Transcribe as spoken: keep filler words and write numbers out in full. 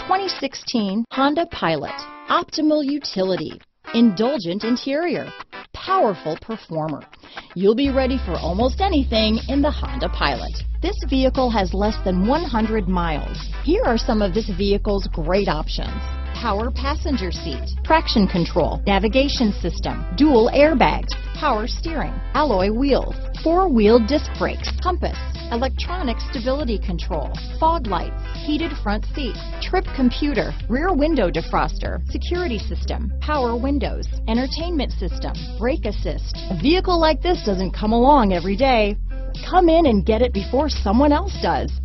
twenty sixteen Honda Pilot. Optimal utility, indulgent interior, powerful performer. You'll be ready for almost anything in the Honda Pilot. This vehicle has less than one hundred miles. Here are some of this vehicle's great options: power passenger seat, traction control, navigation system, dual airbags, power steering, alloy wheels, four-wheel disc brakes, compass, electronic stability control, fog lights, heated front seats, trip computer, rear window defroster, security system, power windows, entertainment system, brake assist. A vehicle like this doesn't come along every day. Come in and get it before someone else does.